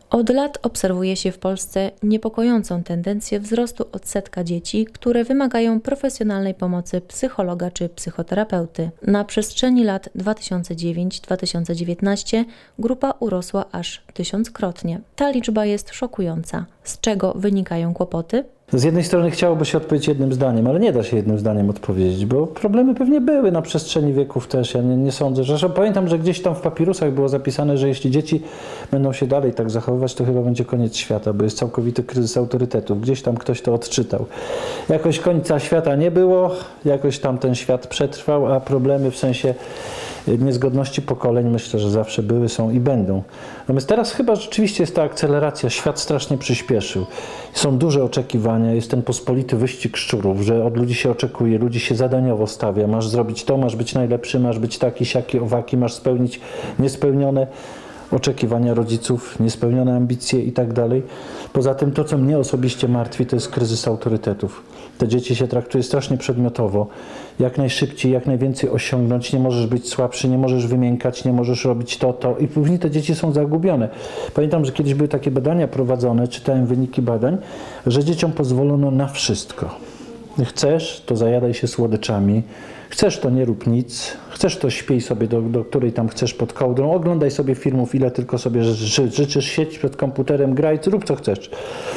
Od lat obserwuje się w Polsce niepokojącą tendencję wzrostu odsetka dzieci, które wymagają profesjonalnej pomocy psychologa czy psychoterapeuty. Na przestrzeni lat 2009-2019 grupa urosła aż 1000-krotnie. Ta liczba jest szokująca. Z czego wynikają kłopoty? Z jednej strony chciałoby się odpowiedzieć jednym zdaniem, ale nie da się jednym zdaniem odpowiedzieć, bo problemy pewnie były na przestrzeni wieków też. Ja nie sądzę, że pamiętam, że gdzieś tam w papirusach było zapisane, że jeśli dzieci będą się dalej tak zachowywać, to chyba będzie koniec świata, bo jest całkowity kryzys autorytetów. Gdzieś tam ktoś to odczytał. Jakoś końca świata nie było, jakoś tam ten świat przetrwał, a problemy w sensie niezgodności pokoleń myślę, że zawsze były, są i będą. Natomiast teraz chyba rzeczywiście jest ta akceleracja, świat strasznie przyspieszył. Są duże oczekiwania, jest ten pospolity wyścig szczurów, że od ludzi się oczekuje, ludzi się zadaniowo stawia. Masz zrobić to, masz być najlepszy, masz być taki, siaki, owaki, masz spełnić niespełnione oczekiwania rodziców, niespełnione ambicje i tak dalej. Poza tym to, co mnie osobiście martwi, to jest kryzys autorytetów. Te dzieci się traktuje strasznie przedmiotowo. Jak najszybciej, jak najwięcej osiągnąć, nie możesz być słabszy, nie możesz wymiękać, nie możesz robić to i później te dzieci są zagubione. Pamiętam, że kiedyś były takie badania prowadzone, czytałem wyniki badań, że dzieciom pozwolono na wszystko. Chcesz, to zajadaj się słodyczami, chcesz, to nie rób nic, chcesz, to śpij sobie do której tam chcesz pod kołdrą, oglądaj sobie filmów, ile tylko sobie życzysz, siedź przed komputerem, graj, rób co chcesz.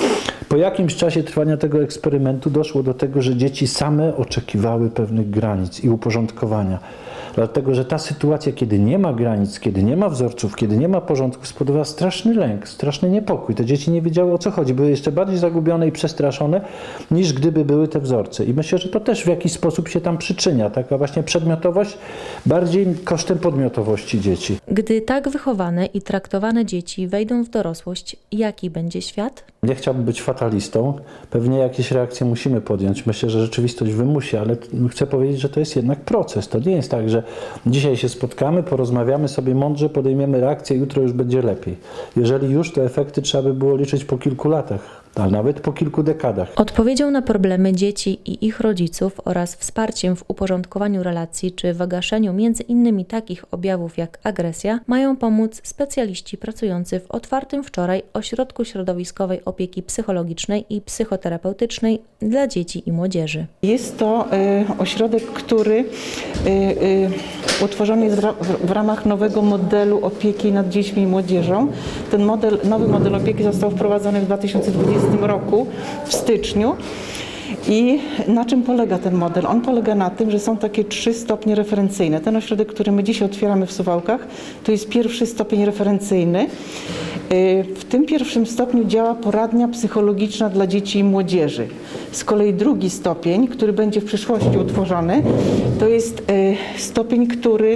Po jakimś czasie trwania tego eksperymentu doszło do tego, że dzieci same oczekiwały pewnych granic i uporządkowania. Dlatego, że ta sytuacja, kiedy nie ma granic, kiedy nie ma wzorców, kiedy nie ma porządku, spowodowała straszny lęk, straszny niepokój. Te dzieci nie wiedziały, o co chodzi. Były jeszcze bardziej zagubione i przestraszone, niż gdyby były te wzorce. I myślę, że to też w jakiś sposób się tam przyczynia. Taka właśnie przedmiotowość bardziej kosztem podmiotowości dzieci. Gdy tak wychowane i traktowane dzieci wejdą w dorosłość, jaki będzie świat? Nie chciałbym być fatalistą. Pewnie jakieś reakcje musimy podjąć. Myślę, że rzeczywistość wymusi, ale chcę powiedzieć, że to jest jednak proces. To nie jest tak, że dzisiaj się spotkamy, porozmawiamy sobie mądrze, podejmiemy reakcję, jutro już będzie lepiej. Jeżeli już, to efekty trzeba by było liczyć po kilku latach, a nawet po kilku dekadach. Odpowiedzią na problemy dzieci i ich rodziców oraz wsparciem w uporządkowaniu relacji czy wygaszeniu między innymi takich objawów jak agresja mają pomóc specjaliści pracujący w otwartym wczoraj Ośrodku Środowiskowej Opieki Psychologicznej i Psychoterapeutycznej dla dzieci i młodzieży. Jest to ośrodek, który utworzony jest w ramach nowego modelu opieki nad dziećmi i młodzieżą. Ten nowy model opieki został wprowadzony w 2020 roku, w styczniu. I na czym polega ten model? On polega na tym, że są takie 3 stopnie referencyjne. Ten ośrodek, który my dzisiaj otwieramy w Suwałkach, to jest pierwszy stopień referencyjny. W tym pierwszym stopniu działa poradnia psychologiczna dla dzieci i młodzieży. Z kolei drugi stopień, który będzie w przyszłości utworzony, to jest stopień, który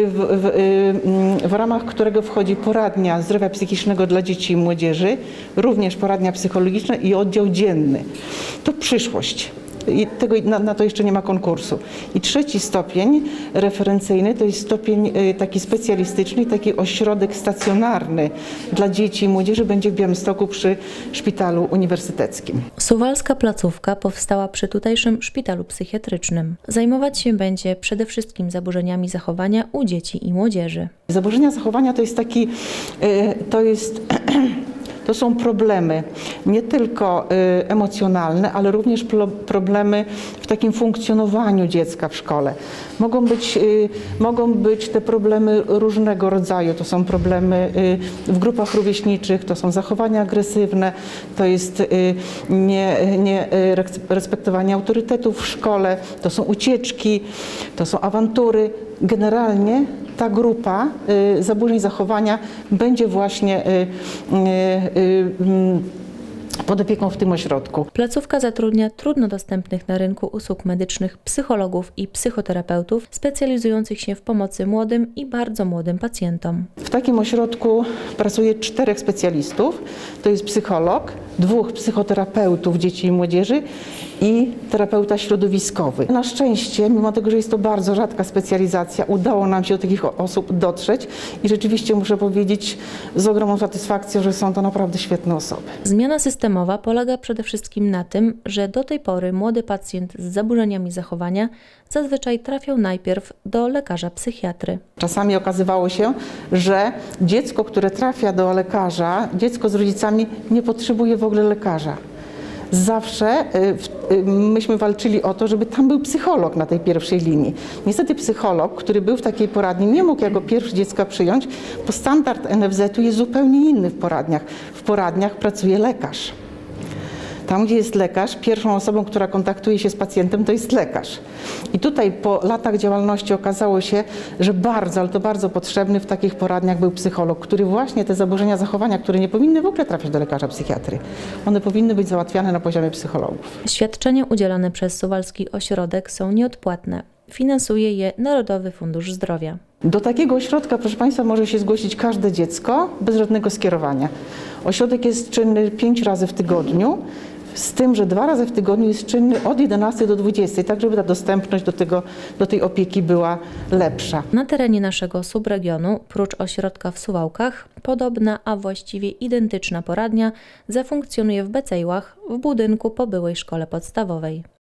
w ramach którego wchodzi poradnia zdrowia psychicznego dla dzieci i młodzieży, również poradnia psychologiczna i oddział dzienny. To przyszłość. I na to jeszcze nie ma konkursu. I trzeci stopień referencyjny to jest stopień taki specjalistyczny, taki ośrodek stacjonarny dla dzieci i młodzieży będzie w Białymstoku przy Szpitalu Uniwersyteckim. Suwalska placówka powstała przy tutejszym szpitalu psychiatrycznym. Zajmować się będzie przede wszystkim zaburzeniami zachowania u dzieci i młodzieży. Zaburzenia zachowania to są problemy nie tylko emocjonalne, ale również problemy w takim funkcjonowaniu dziecka w szkole. Mogą być te problemy różnego rodzaju. To są problemy w grupach rówieśniczych, to są zachowania agresywne, to jest respektowanie autorytetów w szkole, to są ucieczki, to są awantury. Generalnie ta grupa zaburzeń zachowania będzie właśnie pod opieką w tym ośrodku. Placówka zatrudnia trudno dostępnych na rynku usług medycznych psychologów i psychoterapeutów specjalizujących się w pomocy młodym i bardzo młodym pacjentom. W takim ośrodku pracuje 4 specjalistów. To jest psycholog, 2 psychoterapeutów dzieci i młodzieży i terapeuta środowiskowy. Na szczęście, mimo tego, że jest to bardzo rzadka specjalizacja, udało nam się do takich osób dotrzeć i rzeczywiście muszę powiedzieć z ogromną satysfakcją, że są to naprawdę świetne osoby. Zmiana systemowa polega przede wszystkim na tym, że do tej pory młody pacjent z zaburzeniami zachowania zazwyczaj trafiał najpierw do lekarza psychiatry. Czasami okazywało się, że dziecko, które trafia do lekarza, dziecko z rodzicami nie potrzebuje w ogóle lekarza. Zawsze myśmy walczyli o to, żeby tam był psycholog na tej pierwszej linii. Niestety psycholog, który był w takiej poradni, nie mógł jako pierwszy dziecka przyjąć, bo standard NFZ-u jest zupełnie inny w poradniach. W poradniach pracuje lekarz. Tam, gdzie jest lekarz, pierwszą osobą, która kontaktuje się z pacjentem, to jest lekarz. I tutaj po latach działalności okazało się, że bardzo, ale to bardzo potrzebny w takich poradniach był psycholog, który właśnie te zaburzenia zachowania, które nie powinny w ogóle trafiać do lekarza psychiatry, one powinny być załatwiane na poziomie psychologów. Świadczenia udzielane przez Suwalski Ośrodek są nieodpłatne. Finansuje je Narodowy Fundusz Zdrowia. Do takiego ośrodka, proszę Państwa, może się zgłosić każde dziecko bez żadnego skierowania. Ośrodek jest czynny 5 razy w tygodniu, z tym, że 2 razy w tygodniu jest czynny od 11 do 20, tak żeby ta dostępność do tej opieki była lepsza. Na terenie naszego subregionu, prócz ośrodka w Suwałkach, podobna, a właściwie identyczna poradnia zafunkcjonuje w Becejłach w budynku po byłej szkole podstawowej.